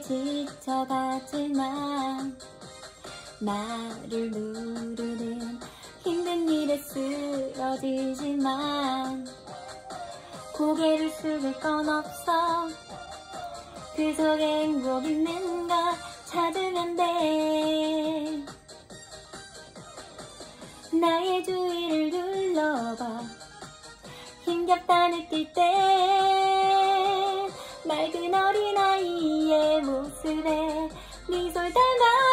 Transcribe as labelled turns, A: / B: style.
A: 지쳐가지만 나를 누르는 힘든 일에 쓰러지지만 고개를 숙일 건 없어. 그 속에 행복 있는 거 찾으면 돼. 나의 주위를 둘러봐. 힘겹다 느낄 때 맑은 어린아이의 모습에 미소를 담아